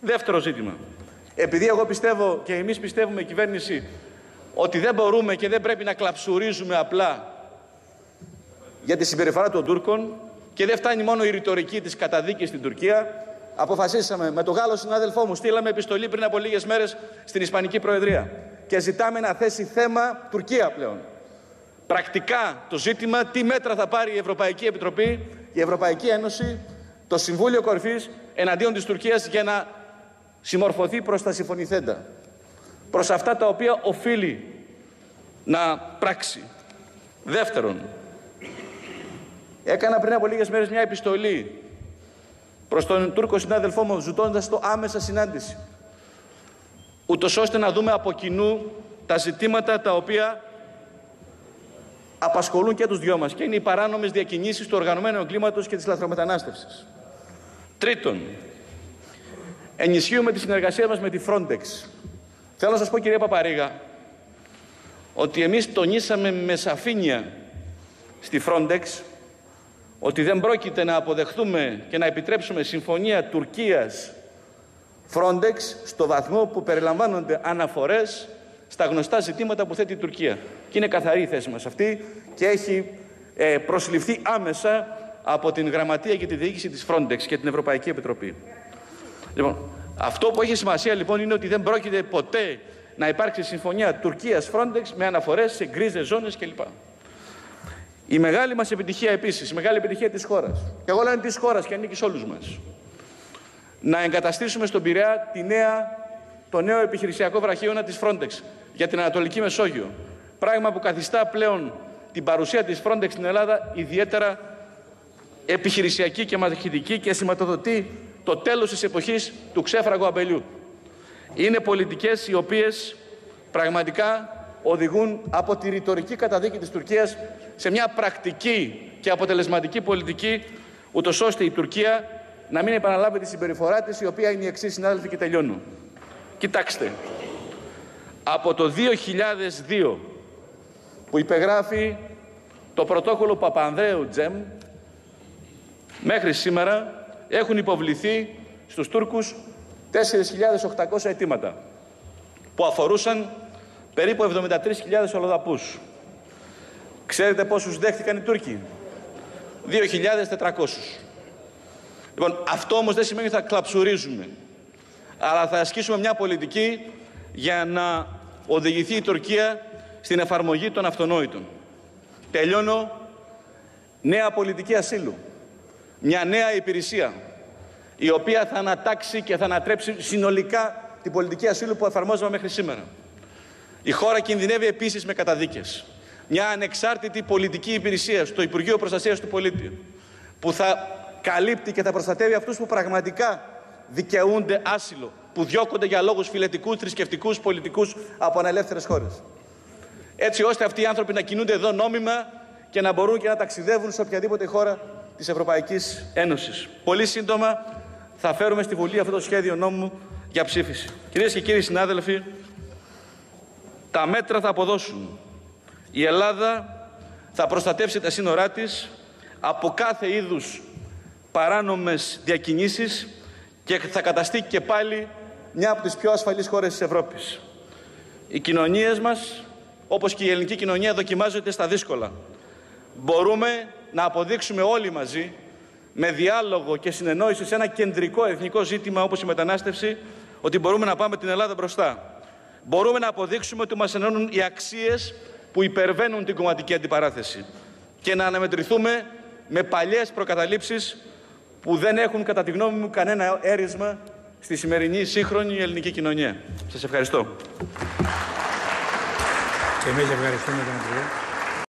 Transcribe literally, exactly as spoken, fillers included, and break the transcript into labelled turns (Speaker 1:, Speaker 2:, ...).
Speaker 1: Δεύτερο ζήτημα. Επειδή εγώ πιστεύω και εμείς πιστεύουμε, η κυβέρνηση, ότι δεν μπορούμε και δεν πρέπει να κλαψουρίζουμε απλά για τη συμπεριφορά των Τούρκων και δεν φτάνει μόνο η ρητορική της καταδίκης στην Τουρκία, αποφασίσαμε με τον Γάλλο συνάδελφό μου, στείλαμε επιστολή πριν από λίγες μέρες στην Ισπανική Προεδρία και ζητάμε να θέσει θέμα Τουρκία πλέον. Πρακτικά το ζήτημα, τι μέτρα θα πάρει η Ευρωπαϊκή Επιτροπή, η Ευρωπαϊκή Ένωση, το Συμβούλιο Κορυφής εναντίον της Τουρκίας για να συμμορφωθεί προς τα συμφωνηθέντα, προς αυτά τα οποία οφείλει να πράξει. Δεύτερον, έκανα πριν από λίγες μέρες μια επιστολή προς τον Τούρκο συνάδελφό μου, ζητώντας το άμεσα συνάντηση, ούτως ώστε να δούμε από κοινού τα ζητήματα τα οποία απασχολούν και τους δυο μας, και είναι οι παράνομες διακινήσεις του οργανωμένου εγκλήματος και της λαθρομετανάστευσης. Τρίτον, ενισχύουμε τη συνεργασία μας με τη Frontex. Θέλω να σας πω, κυρία Παπαρίγα, ότι εμείς τονίσαμε με σαφήνεια στη Frontex ότι δεν πρόκειται να αποδεχθούμε και να επιτρέψουμε συμφωνία Τουρκίας Frontex στο βαθμό που περιλαμβάνονται αναφορές στα γνωστά ζητήματα που θέτει η Τουρκία. Και είναι καθαρή η θέση μας αυτή και έχει ε, προσληφθεί άμεσα από την Γραμματεία και τη Διοίκηση της Frontex και την Ευρωπαϊκή Επιτροπή. Λοιπόν, αυτό που έχει σημασία λοιπόν είναι ότι δεν πρόκειται ποτέ να υπάρξει συμφωνία Τουρκίας Frontex με αναφορές σε γκρίζες ζώνες κλπ. Η μεγάλη μας επιτυχία επίσης, η μεγάλη επιτυχία της χώρας, και εγώ λέω της χώρας και ανήκει σε όλους μας, να εγκαταστήσουμε στον Πειραιά τη νέα, το νέο επιχειρησιακό βραχίωνα της Frontex για την Ανατολική Μεσόγειο. Πράγμα που καθιστά πλέον την παρουσία της Frontex στην Ελλάδα ιδιαίτερα επιχειρησιακή και μαχητική και σηματοδοτεί το τέλος της εποχής του ξέφραγου αμπελιού. Είναι πολιτικές οι οποίες πραγματικά οδηγούν από τη ρητορική καταδίκη της Τουρκίας σε μια πρακτική και αποτελεσματική πολιτική, ούτως ώστε η Τουρκία να μην επαναλάβει τη συμπεριφορά της, η οποία είναι η εξής, συνάδελφοι, και τελειώνω. Κοιτάξτε, από το δύο χιλιάδες δύο που υπεγράφει το πρωτόκολλο Παπανδρέου Τζεμ μέχρι σήμερα έχουν υποβληθεί στους Τούρκους τέσσερις χιλιάδες οκτακόσια αιτήματα που αφορούσαν περίπου εβδομήντα τρεις χιλιάδες αλλοδαπούς. Ξέρετε πόσους δέχτηκαν οι Τούρκοι? δύο χιλιάδες τετρακόσιους. Λοιπόν, αυτό όμως δεν σημαίνει ότι θα κλαψουρίζουμε, αλλά θα ασκήσουμε μια πολιτική για να οδηγηθεί η Τουρκία στην εφαρμογή των αυτονόητων. Τελειώνω. Νέα πολιτική ασύλου. Μια νέα υπηρεσία, η οποία θα ανατάξει και θα ανατρέψει συνολικά την πολιτική ασύλου που εφαρμόζαμε μέχρι σήμερα. Η χώρα κινδυνεύει επίσης με καταδίκες. Μια ανεξάρτητη πολιτική υπηρεσία στο Υπουργείο Προστασίας του Πολίτη, που θα καλύπτει και θα προστατεύει αυτούς που πραγματικά δικαιούνται άσυλο, που διώκονται για λόγους φιλετικούς, θρησκευτικούς, πολιτικούς από ανελεύθερες χώρες. Έτσι ώστε αυτοί οι άνθρωποι να κινούνται εδώ νόμιμα και να μπορούν και να ταξιδεύουν σε οποιαδήποτε χώρα της Ευρωπαϊκής Ένωσης. Πολύ σύντομα θα φέρουμε στη Βουλή αυτό το σχέδιο νόμου για ψήφιση. Κυρίες και κύριοι συνάδελφοι, τα μέτρα θα αποδώσουν. Η Ελλάδα θα προστατεύσει τα σύνορά της από κάθε είδους παράνομες διακινήσεις και θα καταστεί και πάλι μια από τις πιο ασφαλείς χώρες της Ευρώπης. Οι κοινωνίες μας, όπως και η ελληνική κοινωνία, δοκιμάζονται στα δύσκολα. Μπορούμε να αποδείξουμε όλοι μαζί, με διάλογο και συνεννόηση σε ένα κεντρικό εθνικό ζήτημα όπως η μετανάστευση, ότι μπορούμε να πάμε την Ελλάδα μπροστά. Μπορούμε να αποδείξουμε ότι μας ενώνουν οι αξίες που υπερβαίνουν την κομματική αντιπαράθεση και να αναμετρηθούμε με παλιές προκαταλήψεις που δεν έχουν, κατά τη γνώμη μου, κανένα έρισμα στη σημερινή σύγχρονη ελληνική κοινωνία. Σας ευχαριστώ.
Speaker 2: Και εμείς ευχαριστούμε τον Υπουργό.